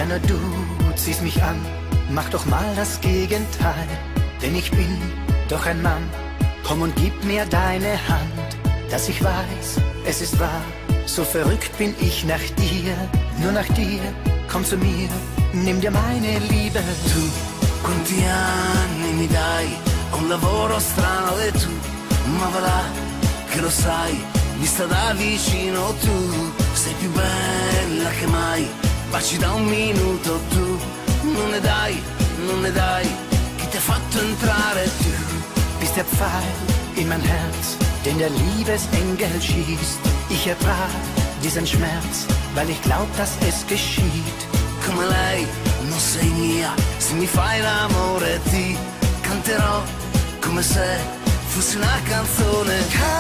Ja, nur du ziehst mich an, mach doch mal das Gegenteil. Denn ich bin doch ein Mann, komm und gib mir deine Hand. Dass ich weiß, es ist wahr, so verrückt bin ich nach dir. Nur nach dir, komm zu mir, nimm dir meine Liebe. Tu, quanti anni mi dai, ho un lavoro strano e tu, ma va là, che lo sai, vista da vicino tu, sei più bella che mai, baci da un minuto tu, non ne dai, non ne dai, chi ti ha fatto entrare tu? Bist der Pfeil in mein Herz, den der Liebesengel schießt. Ich ertrag diesen Schmerz, weil ich glaub, dass es geschieht. Come lei non sei mia, se mi fai l'amore ti canterò come se fosse una canzone.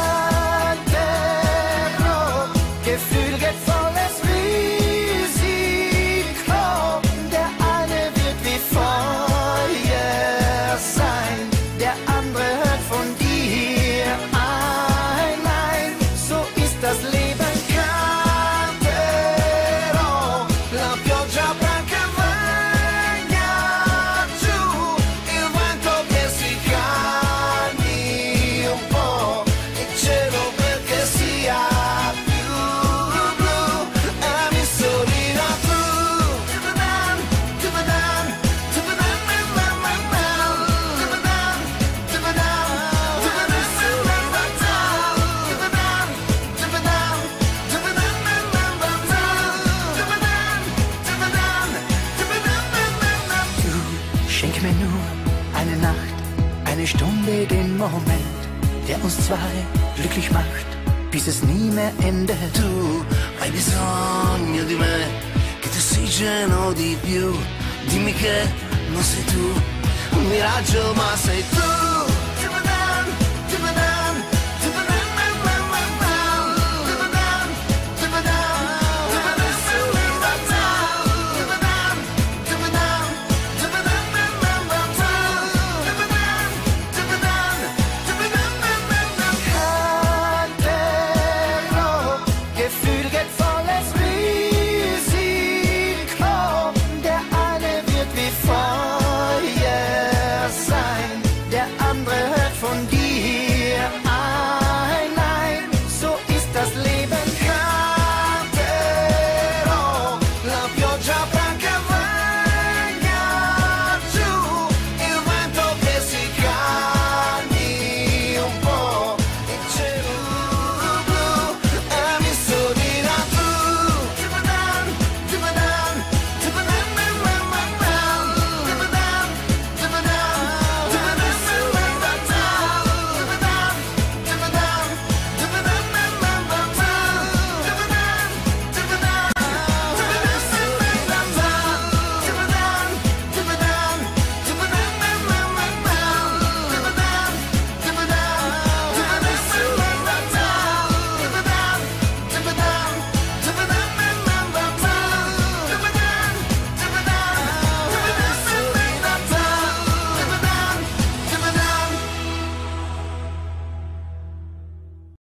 Canterò, Gefühl geht volles Risiko. Der eine wird wie Feuer sein, der andere hört von dir ein. Nein, so ist das Leben. Canterò, la pioggia bianca venga giù, il vento che si calmi un po', il cielo perché sia più blu, e la mia solina tu. Tubadan, tubadan, tubadan, tubadan, tubadan, tubadan, du, schenk mir nur eine Nacht, eine Stunde, den Moment, der uns zwei glücklich macht, bis es nie mehr endet. Tu hai bisogno di me, che ti ossigeno di più, dimmi che non sei tu, un miraggio ma sei tu.